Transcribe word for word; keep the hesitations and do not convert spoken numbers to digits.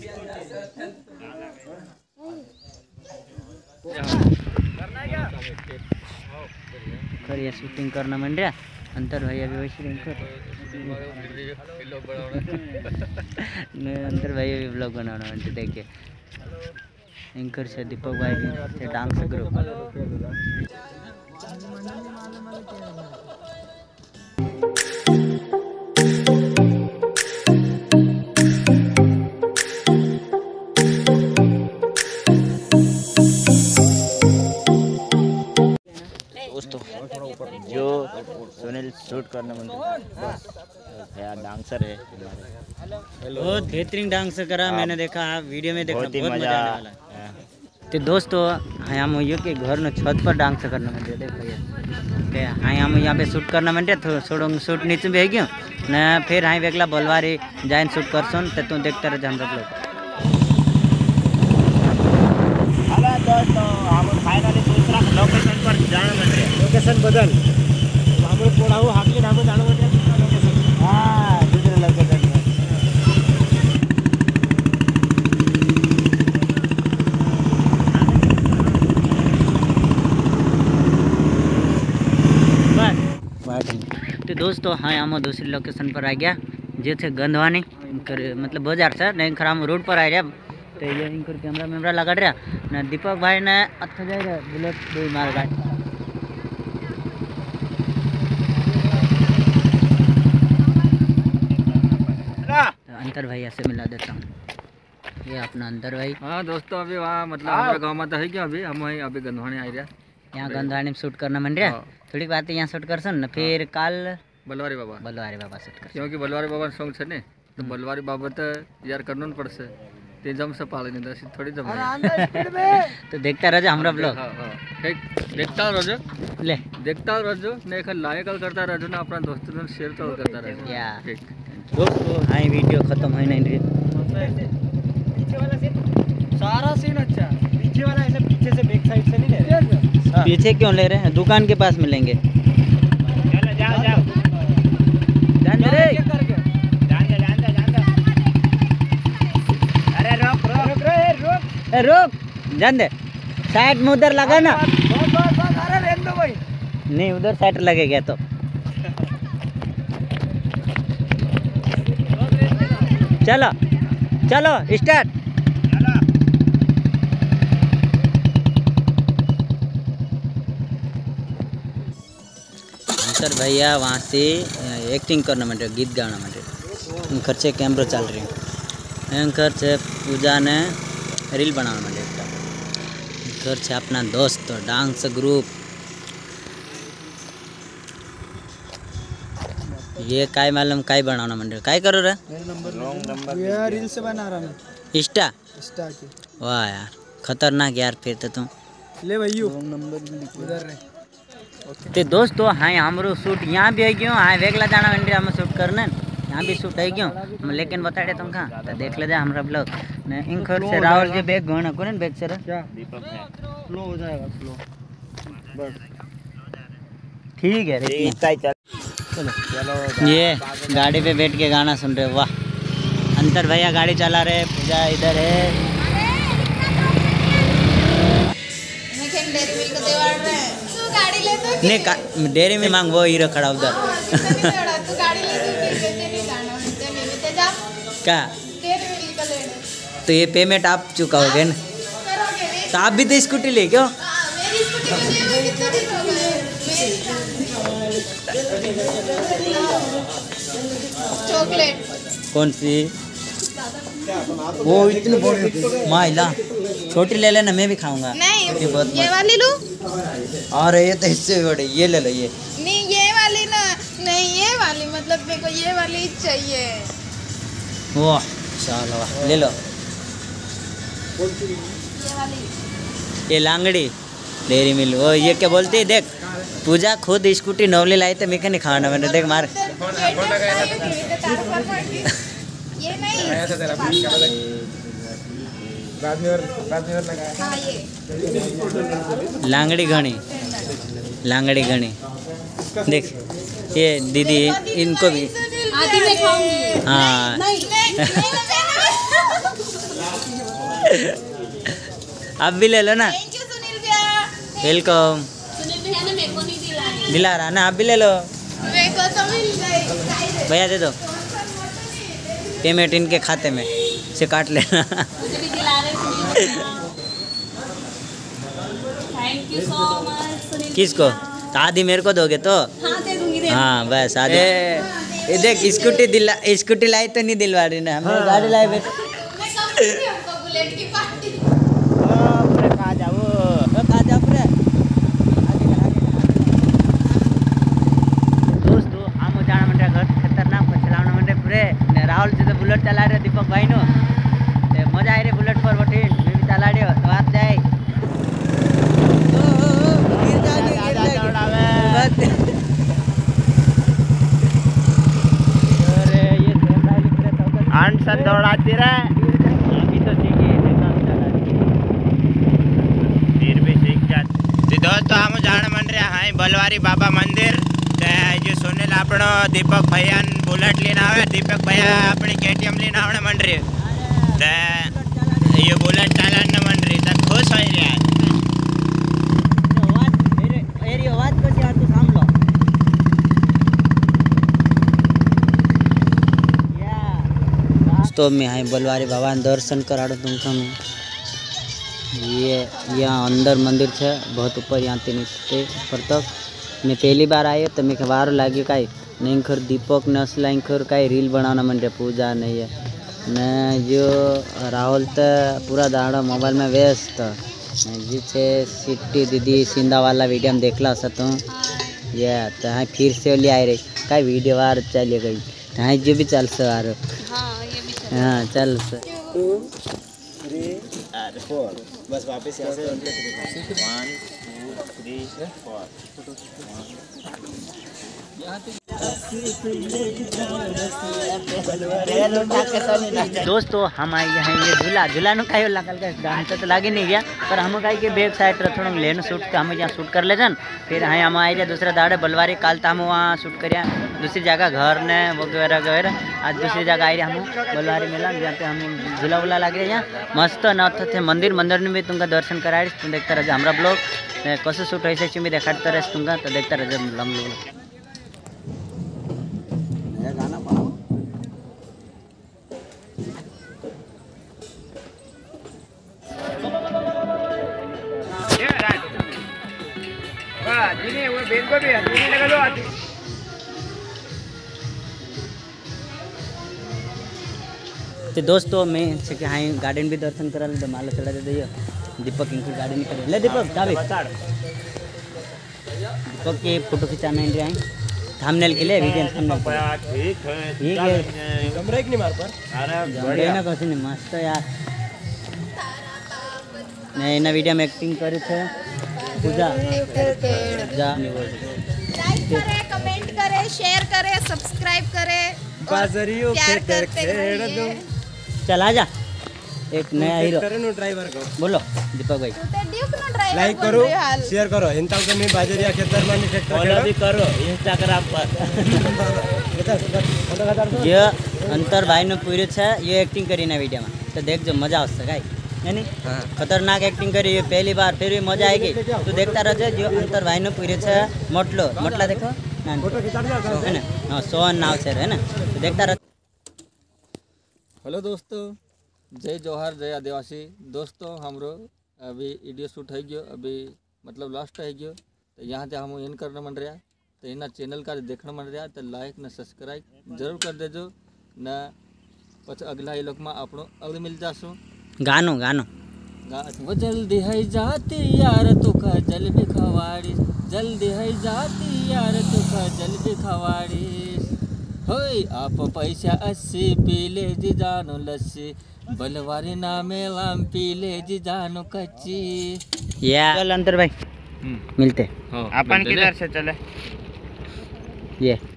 कर ये शूटिंग करना मन रहा अंतर भाई अभी वैसे कर अंतर भाई अभी ब्लॉग बनाना मन देखिए एंकर से दीपक भाई से डांस ग्रुप दोस्तों जो सुनील शूट करने मन भैया डांसर है बहुत बेहतरीन डांस करा मैंने देखा वीडियो में देखा बहुत मजा आने वाला है। तो दोस्तों हाँ हम यो के घर न छत पर डांस करना मन रहे देखो ये हाँ हम यहाँ पे शूट करना मन रहे थोड़ा शूट नीचे भी है क्यों न फिर हाँ वेगला बोलवारी जाइन शूट करसन तो तुम देखते रहे हम सब लोग। हेलो दोस्तों हम फाइनली दूसरा लोकेशन पर जाना मन रहे लोकेशन बदल हम थोड़ा वो हाथ ढाबो जाना मन रहे लोकेशन हाँ दूसरे लोकेशन तो दोस्तों हाँ हम दूसरी लोकेशन पर आ गया जैसे गंधवानी मतलब बाजार से नहीं खराब रोड पर आ रहा तो ये इनकर कैमरा वैमरा लगा रहा ना दीपक भाई ने अच्छा जाए बुलेट दो मार गाड़ी अंतर भैया से मिला देता हूँ ये अपना अंतर भाई। हाँ दोस्तों अभी वहाँ मतलब हमारे गाँव में तो है क्या अभी हम वहीं अभी गंधवानी आ रहा यहाँ गंधवानी में शूट करना मन रहा थोड़ी बात यहाँ शूट कर न फिर काल बलवारी बाबा बलवारी बाबा शूट कर क्योंकि बलवारी बाबा सॉन्ग है ने तो बलवारी बाबा तो यार करना पड़ से ते जम से पाले नहीं दस थोड़ी जम तो देखता रहो हमरा ब्लॉग देखता रहो ले देखता रहो नहीं खाली लाइक करता रहो ना अपना दोस्तों से शेयर तो करता रहो या दोस्तों हाँ वीडियो खत्म हो नहीं रही पीछे वाला सीन सारा सीन अच्छा पीछे वाला ऐसे पीछे से बैक साइड से नहीं ले रहे पीछे क्यों ले रहे हैं दुकान के पास मिलेंगे चलो जाओ जाओ जान दे रे जान दे जान दे जान दे अरे रुक रुक रुक ए रुक जान दे साइड में उधर लगा ना बस बस बस अरे रहने दो भाई नहीं उधर साइड लगेगा तो चलो चलो स्टार्ट सर भैया वहाँ से एक्टिंग करना माटे गीत गाना माटे खर्चे कैमरा चल रही एंकर से पूजा ने रील बनाना माटे घर से अपना दोस्त डांस ग्रुप ये काय मालूम काय बनाना माटे काय करो रे ये रील से बना रहा मैं इंस्टा इंस्टा की वाह यार खतरनाक यार फिर तो तुम ले भैया नंबर उधर रहे तो दोस्तों हाँ हमारो शूट यहाँ भी है क्यों हाँ वेगला जाना मंडी हम शूट करने यहाँ भी शूट है क्यों लेकिन बता रहे तुम कहाँ तो देख ले जाए हमारा ब्लॉग इन खर से राहुल जी बैग गहना कौन बैग से क्या दीपक है स्लो हो जाएगा स्लो बस ठीक है चलो चलो ये गाड़ी पे बैठ के गाना सुन रहे वाह अंतर भैया गाड़ी चला रहे पूजा इधर है नहीं डेयरी में मांग वो हीरो खड़ा उधर क्या तो ये पेमेंट आप चुकाओगे ना तो आप भी तो स्कूटी ले क्यों चॉकलेट कौन सी वो इतनी बड़ी माइला छोटी ले लेना मैं भी खाऊंगा नहीं ये बहुत ये वाली लूं और ये तो इससे बड़ी ये ले लो ये नहीं ये वाली ना नहीं ये वाली मतलब मेरे को ये वाली ही चाहिए वाह चलो ले लो ये वाली ये लांगड़ी डेयरी मिल वो ये क्या बोलती है देख पूजा खुद स्कूटी नौली लाई तो मैं क्या नहीं खाना मैंने देख मार ये नहीं लांगड़ी घनी लांगड़ी घनी देख ये दीदी इनको भी आधी मैं खाऊंगी हाँ नहीं आप भी ले लो ना। थैंक यू सुनील भैया। वेलकम। सुनील भैया ने मेरे को नहीं दिलाई। दिला रहा ना, आप भी ले लो। मेरे को तो मिल गई। भैया दे दो, पेमेंट इनके खाते में से काट लेना। मुझे भी दिला रहे सुनील भैया। Thank you so much Sunil. किसको? तो आधी मेरे को दोगे तो? हाँ दे दूंगी दे। हाँ बस आधी। ये देख स्कूटी दिला, स्कूटी लाई तो नहीं दिलवा रही ना, हमने गाड़ी लाई बेटा। मैं कब करती हूँ हमको बुलेट की पार्टी। खा जाओ खा जाओ पूरे। दोस्तों हम जाना मंडे घर खतरनाक पर चलावना मंडे पूरे ने राहुल जी तो बुलेट चला रहे दीपक भाई नो ते मजा आई रे बुलेट पर बैठी मैं भी चला रही तो आप जाए गिर जाओगे गिर जाओगे। अरे ये कैमरा लिख रहे तो आंसन दौड़ाती रहे अभी तो सीखी फिर भी सीख जाते। दोस्तों हम जाण मन रहे हाँ बलवारी बाबा मंदिर जो सुनील आपणो दीपक भैया बुलेट लेना आवे दीपक भैया अपनी केटीएम लेना आवने मन रही ये बुलेट चलाने मन रही तो खुश हो रहा है। मेरी आवाज को यार तू सामलो दोस्तों मैं हाँ बलवारी बाबा दर्शन कराड़ो तुमको मैं ये यहाँ अंदर मंदिर है बहुत ऊपर यहाँ तीन ऊपर तक मैं पहली बार आयो तो मैं वार लागे कहीं नहीं खर दीपक ने असला खर कहीं रील बनाना मन रहे पूजा नहीं है न जो राहुल तो पूरा दाड़ा मोबाइल में व्यस्त जिसे सिट्टी दीदी सिंधा वाला वीडियो में देखला सकता हूँ ये तो हाँ फिर से ले आए रही कहीं वीडियो वार चले गई हाँ जो भी चल सो आ हाँ चल सर बस वापस यहाँ से वन टू थ्री फोर दोस्तों हम आए हैं ये झूला झूला नु कहीं लगल के डांस तो लागे नहीं गया पर हम कहीं के बैक साइड रे थोड़ा लेन शूट के हम यहाँ शूट कर ले जन फिर हाँ हम आए जाए दूसरा दाड़े बलवारी काल तो हम वहाँ शूट करिया दूसरी जगह घर ने वगैरह वगैरह आज दूसरी जगह आई रहे हम बलवारी मेला जहाँ पे हम झूला वूला लग रहे यहाँ मस्त न थे मंदिर मंदिर में भी तुमका दर्शन कराए तुम देखता रहे हमारा ब्लॉग कसं शूट व्हायचं तुम्ही देखाडता रहे तुमका तो देखता रहे हम लोग तो दोस्तों मैं से कि हाँ गार्डन भी दर्शन करा ले माला चढ़ा दे दियो दीपक इनकी गाड़ी निकल ले दीपक चाबी दीपक के फोटो खिंचाना है आई थंबनेल के लिए वीडियो थंबनेल ठीक है ठीक है कैमरा एक नहीं मार पर अरे बढ़िया ना कुछ नहीं मस्त यार मैं इन वीडियो में एक्टिंग करी थे पूजा जा लाइक करें कमेंट करें शेयर करें सब्सक्राइब करें बाजरियों प्यार के करते खेड़ रहिए। दो चला जा एक नया हीरो करें ड्राइवर को बोलो दीपक भाई तो ड्यूक नो ड्राइवर लाइक करो शेयर करो इंता को मैं बाजरिया खेतर मानी ट्रैक्टर फॉलो भी करो इंस्टाग्राम पर ये अंतर भाई ने पूरे छे ये एक्टिंग करी ना वीडियो में तो देख जो मजा आ सके यानी खतरनाक एक्टिंग करी ये पहली बार फिर भी मजा आएगी तो देखता रह जो अंतर भाई ने पूरे छे मोटलो मोटला देखो है ना हाँ सोहन नाव से है ना तो देखता रह। हेलो दोस्तों जय जोहार जय आदिवासी दोस्तों हमरो अभी वीडियो शूट है गयो अभी मतलब लास्ट है गयो तो यहाँ से हम इन करने मन रहा तो इना चैनल का देखने मन रहा तो लाइक न सब्सक्राइब जरूर कर देजो न पछ अगला ये लोग में आपनो अगले मिल जासो गानो गानो गा वो जल्दी है जाती यार तुका जल भी खवाड़ी जल्दी है जाती यार तुका जल भी खवाड़ी होय आप पैसा अस्सी पीले जी जानो लस्सी बलवारी नामे लाम पीले जी जानो कच्ची या चल अंतर भाई मिलते अपन किधर से चले ये